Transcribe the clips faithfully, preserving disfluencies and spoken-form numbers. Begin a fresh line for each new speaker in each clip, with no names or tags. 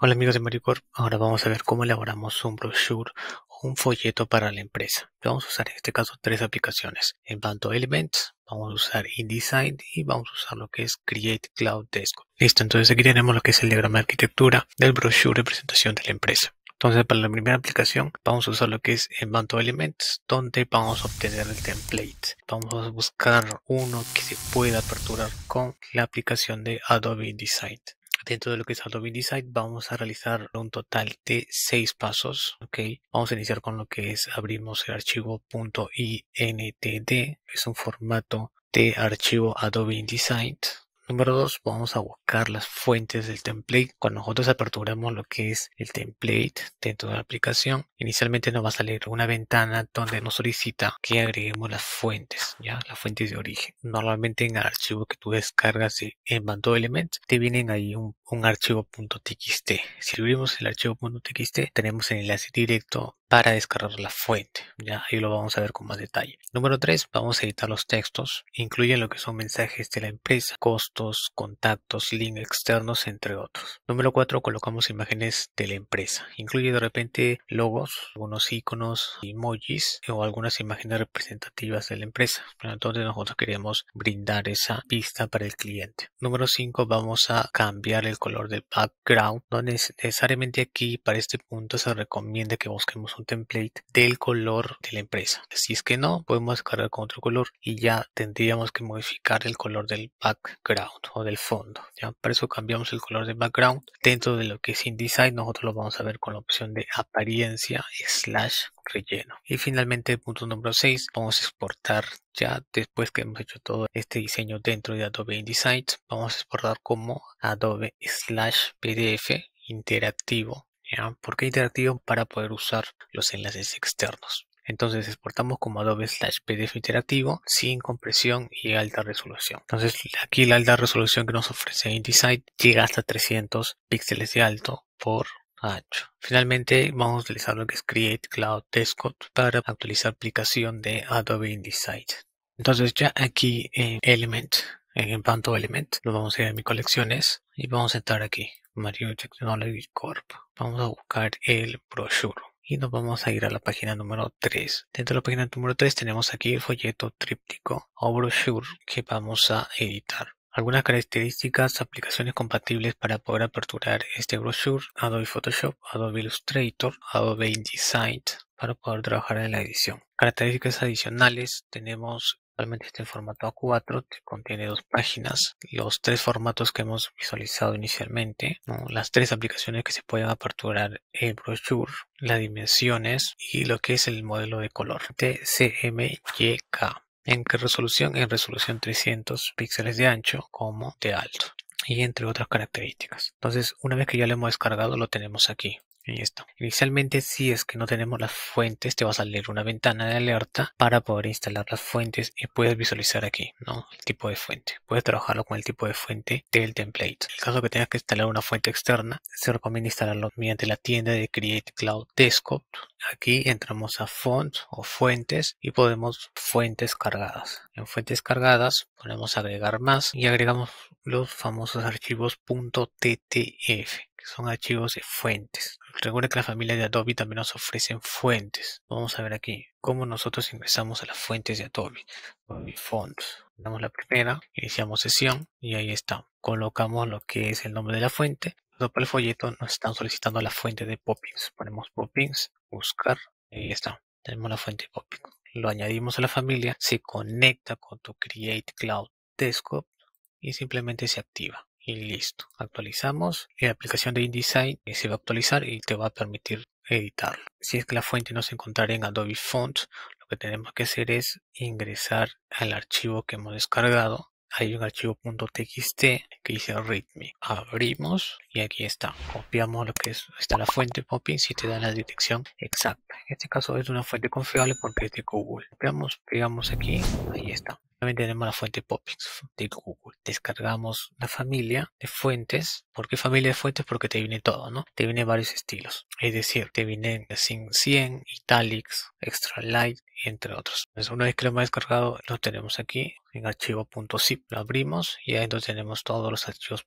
Hola amigos de Maricorp, ahora vamos a ver cómo elaboramos un brochure o un folleto para la empresa. Vamos a usar en este caso tres aplicaciones. En Envato Elements, vamos a usar InDesign y vamos a usar lo que es Create Cloud Desktop. Listo, entonces aquí tenemos lo que es el diagrama de arquitectura del brochure de presentación de la empresa. Entonces para la primera aplicación vamos a usar lo que es Envato Elements, donde vamos a obtener el template. Vamos a buscar uno que se pueda aperturar con la aplicación de Adobe InDesign. Dentro de lo que es Adobe InDesign vamos a realizar un total de seis pasos. ¿Ok? Vamos a iniciar con lo que es abrimos el archivo .intd, es un formato de archivo Adobe InDesign. Número dos, vamos a buscar las fuentes del template. Cuando nosotros aperturamos lo que es el template dentro de la aplicación, inicialmente nos va a salir una ventana donde nos solicita que agreguemos las fuentes, ya las fuentes de origen. Normalmente en el archivo que tú descargas de Envato Elements te vienen ahí un, un archivo .txt. Si abrimos el archivo .txt tenemos el enlace directo para descargar la fuente. Ya ahí lo vamos a ver con más detalle. Número tres, vamos a editar los textos. Incluyen lo que son mensajes de la empresa, costos, contactos, links externos, entre otros. Número cuatro, colocamos imágenes de la empresa. Incluye de repente logos, algunos iconos, emojis o algunas imágenes representativas de la empresa. Pero entonces nosotros queremos brindar esa vista para el cliente. Número cinco, vamos a cambiar el color del background. No necesariamente aquí para este punto se recomienda que busquemos un template del color de la empresa. Si es que no, podemos descargar con otro color y ya tendríamos que modificar el color del background o del fondo. Ya para eso cambiamos el color del background. Dentro de lo que es InDesign nosotros lo vamos a ver con la opción de apariencia slash relleno. Y finalmente, punto número seis, vamos a exportar. Ya después que hemos hecho todo este diseño dentro de Adobe InDesign, vamos a exportar como Adobe slash pdf interactivo. ¿Ya? ¿Por qué interactivo? Para poder usar los enlaces externos. Entonces exportamos como Adobe slash pdf interactivo sin compresión y alta resolución. Entonces aquí la alta resolución que nos ofrece InDesign llega hasta trescientos píxeles de alto por ancho. Finalmente vamos a utilizar lo que es Create Cloud Desktop para actualizar aplicación de Adobe InDesign. Entonces ya aquí en Element, en Envato Element, lo vamos a ir a mis colecciones y vamos a entrar aquí. Mario Technology Corp. Vamos a buscar el brochure y nos vamos a ir a la página número tres. Dentro de la página número tres tenemos aquí el folleto tríptico o brochure que vamos a editar. Algunas características, aplicaciones compatibles para poder aperturar este brochure: Adobe Photoshop, Adobe Illustrator, Adobe InDesign para poder trabajar en la edición. Características adicionales, tenemos actualmente este en formato A cuatro, que contiene dos páginas, los tres formatos que hemos visualizado inicialmente, ¿no? Las tres aplicaciones que se pueden aperturar el brochure, las dimensiones y lo que es el modelo de color T C M Y K. ¿En qué resolución? En resolución trescientos píxeles de ancho como de alto y entre otras características. Entonces, una vez que ya lo hemos descargado, lo tenemos aquí. Ahí está. Inicialmente, si es que no tenemos las fuentes, te va a salir una ventana de alerta para poder instalar las fuentes y puedes visualizar aquí, ¿no? El tipo de fuente. Puedes trabajarlo con el tipo de fuente del template. En el caso que tengas que instalar una fuente externa, se recomienda instalarlo mediante la tienda de Create Cloud Desktop. Aquí entramos a Font o Fuentes y podemos Fuentes cargadas. En Fuentes cargadas ponemos agregar más y agregamos los famosos archivos .ttf. Son archivos de fuentes. Recuerda que la familia de Adobe también nos ofrecen fuentes. Vamos a ver aquí cómo nosotros ingresamos a las fuentes de Adobe. Adobe Fonts. Damos la primera, iniciamos sesión y ahí está. Colocamos lo que es el nombre de la fuente. Para el folleto nos están solicitando la fuente de Poppins. Ponemos Poppins, buscar, y ahí está. Tenemos la fuente de Poppins. Lo añadimos a la familia, se conecta con tu Create Cloud Desktop y simplemente se activa. Y listo, actualizamos y la aplicación de InDesign se va a actualizar y te va a permitir editarlo. Si es que la fuente no se encontrará en Adobe Fonts, lo que tenemos que hacer es ingresar al archivo que hemos descargado. Hay un archivo .txt que dice readme. Abrimos y aquí está. Copiamos lo que es, está la fuente Poppins y te da la dirección exacta. En este caso es una fuente confiable porque es de Google. Copiamos, pegamos aquí, ahí está. También tenemos la fuente Poppins de Google. Descargamos la familia de fuentes. ¿Por qué familia de fuentes? Porque te viene todo, ¿no? Te viene varios estilos. Es decir, te vienen sin cien, italics, extra light, entre otros. Entonces, una vez que lo hemos descargado, lo tenemos aquí. en archivo .zip. Lo abrimos y adentro tenemos todos los archivos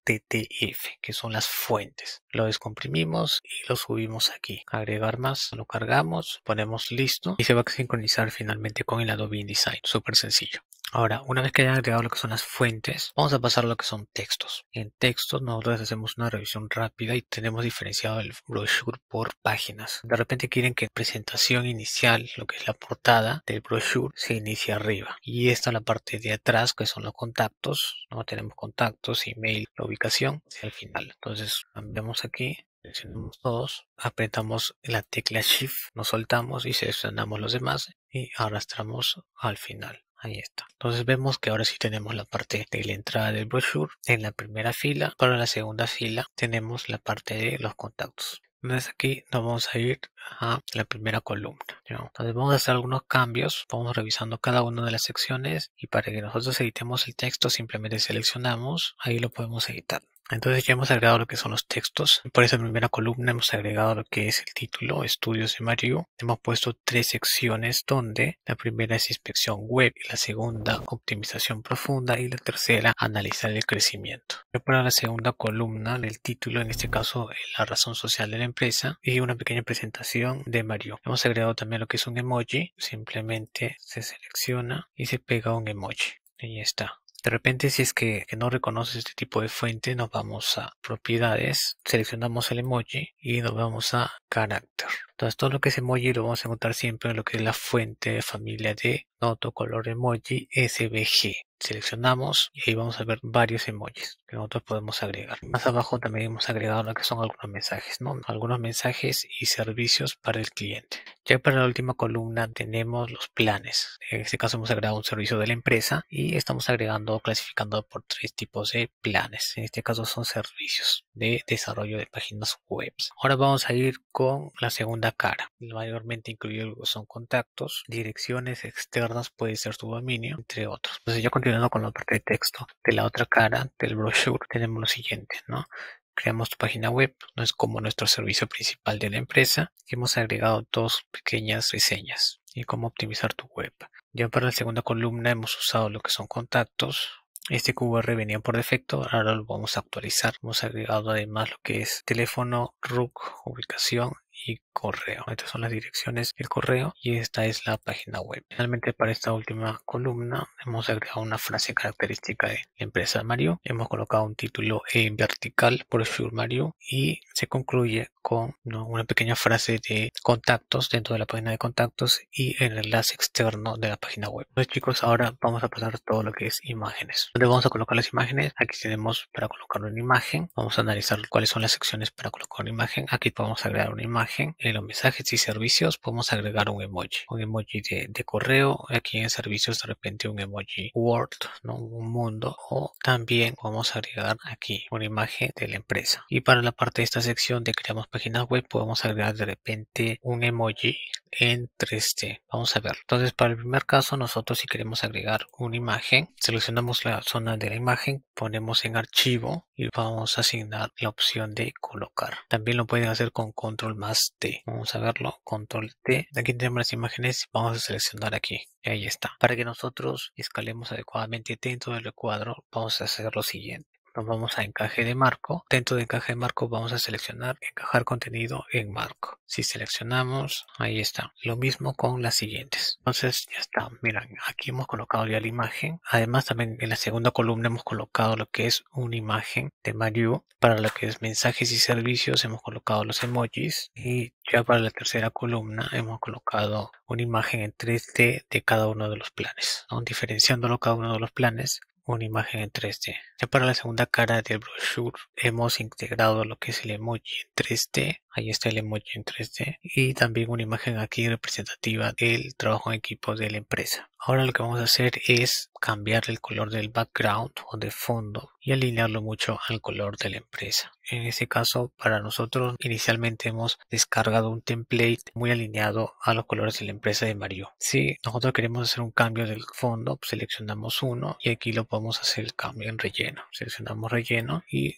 .ttf, que son las fuentes. Lo descomprimimos y lo subimos aquí. Agregar más, lo cargamos, ponemos listo y se va a sincronizar finalmente con el Adobe InDesign. Súper sencillo. Ahora, una vez que hayan agregado lo que son las fuentes, vamos a pasar a lo que son textos. En textos nosotros hacemos una revisión rápida y tenemos diferenciado el brochure por páginas. De repente quieren que presentación inicial, lo que es la portada del brochure, se inicie arriba. Y esta es la parte de atrás, que son los contactos. No tenemos contactos, email, la ubicación, hacia el final. Entonces, cambiamos aquí. Seleccionamos todos, apretamos la tecla Shift, nos soltamos y seleccionamos los demás y arrastramos al final. Ahí está. Entonces vemos que ahora sí tenemos la parte de la entrada del brochure en la primera fila. Para la segunda fila tenemos la parte de los contactos. Entonces aquí nos vamos a ir a la primera columna. Entonces vamos a hacer algunos cambios. Vamos revisando cada una de las secciones y para que nosotros editemos el texto simplemente seleccionamos. Ahí lo podemos editar. Entonces ya hemos agregado lo que son los textos. Por esa primera columna hemos agregado lo que es el título, Estudios de Mariu. Hemos puesto tres secciones donde la primera es inspección web, y la segunda optimización profunda y la tercera analizar el crecimiento. Y para la segunda columna del título, en este caso la razón social de la empresa y una pequeña presentación de Mariu. Hemos agregado también lo que es un emoji. Simplemente se selecciona y se pega un emoji. Ahí está. De repente, si es que, que no reconoces este tipo de fuente, nos vamos a propiedades, seleccionamos el emoji y nos vamos a carácter. Entonces todo lo que es emoji lo vamos a encontrar siempre en lo que es la fuente de familia de Noto Color Emoji S V G. Seleccionamos y ahí vamos a ver varios emojis que nosotros podemos agregar. Más abajo también hemos agregado lo que son algunos mensajes, ¿no? Algunos mensajes y servicios para el cliente. Ya para la última columna tenemos los planes. En este caso hemos agregado un servicio de la empresa y estamos agregando, clasificando por tres tipos de planes. En este caso son servicios de desarrollo de páginas web. Ahora vamos a ir con la segunda cara. Mayormente incluido son contactos, direcciones externas, puede ser su dominio, entre otros. Entonces ya continuando con la parte de texto de la otra cara del brochure tenemos lo siguiente, ¿no? Creamos tu página web, no es como nuestro servicio principal de la empresa y hemos agregado dos pequeñas reseñas y cómo optimizar tu web. Ya para la segunda columna hemos usado lo que son contactos. Este Q R venía por defecto, ahora lo vamos a actualizar. Hemos agregado además lo que es teléfono, R U C, ubicación y correo. Estas son las direcciones del correo y esta es la página web. Finalmente, para esta última columna hemos agregado una frase característica de la empresa Mariu. Hemos colocado un título en vertical, brochure Mariu, y se concluye con, ¿no?, una pequeña frase de contactos dentro de la página de contactos y el enlace externo de la página web. Pues chicos, ahora vamos a pasar a todo lo que es imágenes. ¿Dónde vamos a colocar las imágenes? Aquí tenemos para colocar una imagen. Vamos a analizar cuáles son las secciones para colocar una imagen. Aquí podemos agregar una imagen. En los mensajes y servicios podemos agregar un emoji. Un emoji de, de correo. Aquí en servicios de repente un emoji Word, ¿no?, un mundo. O también vamos a agregar aquí una imagen de la empresa. Y para la parte de esta sección de creamos páginas web podemos agregar de repente un emoji en tres D. Vamos a ver. Entonces para el primer caso nosotros si queremos agregar una imagen, seleccionamos la zona de la imagen, ponemos en archivo y vamos a asignar la opción de colocar. También lo pueden hacer con control más T. Vamos a verlo, control T. Aquí tenemos las imágenes, vamos a seleccionar aquí. Y ahí está. Para que nosotros escalemos adecuadamente dentro del recuadro, vamos a hacer lo siguiente. Nos vamos a encaje de marco. Dentro de encaje de marco vamos a seleccionar encajar contenido en marco. Si seleccionamos, ahí está. Lo mismo con las siguientes. Entonces ya está. Miren, aquí hemos colocado ya la imagen. Además también en la segunda columna hemos colocado lo que es una imagen de Mariu. Para lo que es mensajes y servicios hemos colocado los emojis. Y ya para la tercera columna hemos colocado una imagen en tres D de cada uno de los planes, ¿no?, diferenciándolo cada uno de los planes. Una imagen en tres D. Ya para la segunda cara del brochure hemos integrado lo que es el emoji en tres D. Ahí está el emoji en tres D. Y también una imagen aquí representativa del trabajo en equipo de la empresa. Ahora lo que vamos a hacer es cambiar el color del background o de fondo y alinearlo mucho al color de la empresa. En este caso, para nosotros inicialmente hemos descargado un template muy alineado a los colores de la empresa de Mariu. Si nosotros queremos hacer un cambio del fondo, pues seleccionamos uno y aquí lo podemos hacer el cambio en relleno. Seleccionamos relleno y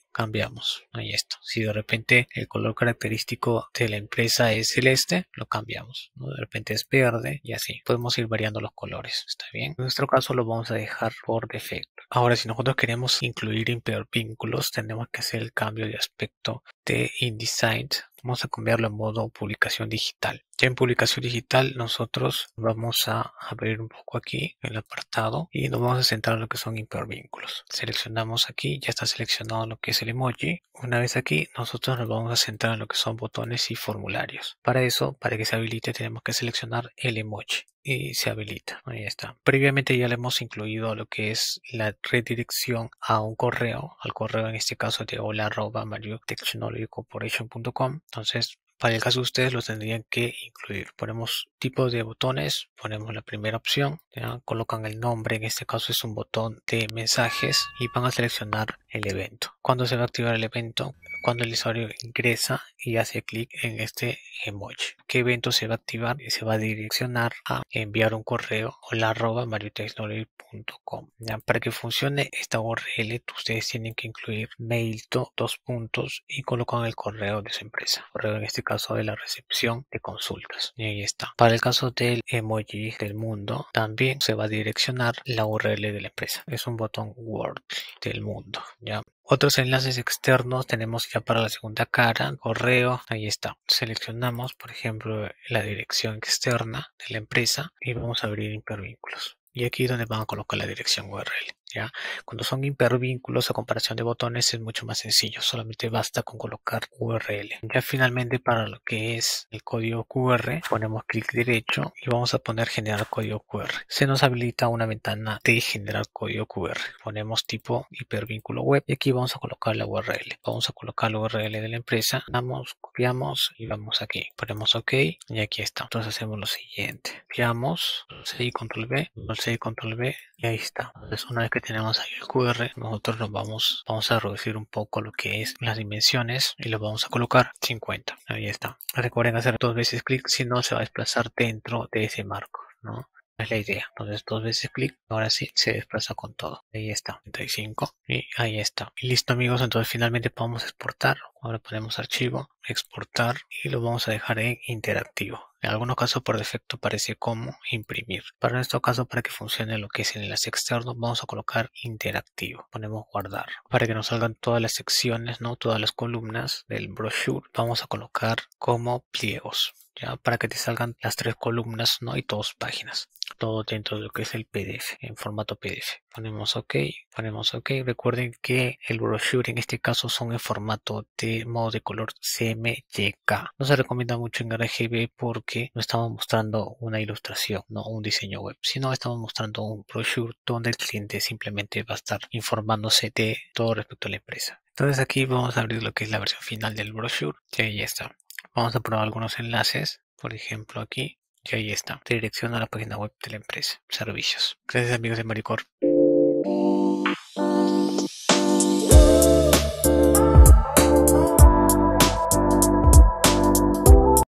cambiamos. Ahí está. Si de repente el color característico de la empresa es celeste, lo cambiamos, ¿no? De repente es verde y así. Podemos ir variando los colores. ¿Está bien? En nuestro caso lo vamos a dejar por defecto. Ahora, si nosotros queremos incluir hipervínculos, tenemos que hacer el cambio de aspecto de InDesign. Vamos a cambiarlo en modo publicación digital. Ya en publicación digital nosotros vamos a abrir un poco aquí el apartado y nos vamos a centrar en lo que son hipervínculos. Seleccionamos aquí, ya está seleccionado lo que es el emoji. Una vez aquí nosotros nos vamos a centrar en lo que son botones y formularios. Para eso, para que se habilite, tenemos que seleccionar el emoji. Y se habilita, ahí está. Previamente ya le hemos incluido lo que es la redirección a un correo, al correo en este caso de hola arroba mario technology corporation punto com. Entonces, para el caso de ustedes lo tendrían que incluir. Ponemos tipos de botones, ponemos la primera opción, ¿ya? Colocan el nombre, en este caso es un botón de mensajes y van a seleccionar el evento. ¿Cuándo se va a activar el evento? Cuando el usuario ingresa y hace clic en este emoji. ¿Qué evento se va a activar? Y se va a direccionar a enviar un correo hola arroba mario technology punto com. Para que funcione esta U R L, ustedes tienen que incluir mailto, dos puntos y colocan el correo de su empresa. Correo en este caso de la recepción de consultas. Y ahí está. Para el caso del emoji del mundo, también se va a direccionar la U R L de la empresa. Es un botón Word del mundo. ¿Ya? Otros enlaces externos tenemos ya para la segunda cara, correo, ahí está. Seleccionamos, por ejemplo, la dirección externa de la empresa y vamos a abrir hipervínculos. Y aquí es donde van a colocar la dirección U R L. ¿Ya? Cuando son hipervínculos a comparación de botones es mucho más sencillo, solamente basta con colocar U R L. Ya finalmente para lo que es el código Q R ponemos clic derecho y vamos a poner generar código Q R. Se nos habilita una ventana de generar código Q R. Ponemos tipo hipervínculo web y aquí vamos a colocar la U R L. Vamos a colocar la U R L de la empresa, damos, copiamos y vamos aquí. Ponemos OK y aquí está. Entonces hacemos lo siguiente. Copiamos, C y control V, C y control V y ahí está. Entonces una vez que tenemos ahí el Q R, nosotros nos vamos, vamos a reducir un poco lo que es las dimensiones y lo vamos a colocar cincuenta. Ahí está. Recuerden hacer dos veces clic, si no se va a desplazar dentro de ese marco, ¿no? Es la idea. Entonces dos veces clic, ahora sí se desplaza con todo. Ahí está, treinta y cinco y ahí está. Y listo amigos, entonces finalmente podemos exportar. Ahora ponemos archivo, exportar y lo vamos a dejar en interactivo. En algunos casos por defecto aparece como imprimir. Para nuestro caso, para que funcione lo que es el enlace externo, vamos a colocar interactivo. Ponemos guardar. Para que nos salgan todas las secciones, no todas las columnas del brochure, vamos a colocar como pliegos. Ya, para que te salgan las tres columnas, ¿no? Y dos páginas. Todo dentro de lo que es el P D F, en formato P D F. Ponemos OK, ponemos OK. Recuerden que el brochure en este caso son en formato de modo de color C M Y K. No se recomienda mucho en R G B porque no estamos mostrando una ilustración, no un diseño web, sino estamos mostrando un brochure donde el cliente simplemente va a estar informándose de todo respecto a la empresa. Entonces aquí vamos a abrir lo que es la versión final del brochure. Y ahí está. Vamos a probar algunos enlaces, por ejemplo aquí, y ahí está, dirección a la página web de la empresa, servicios. Gracias amigos de Maricorp.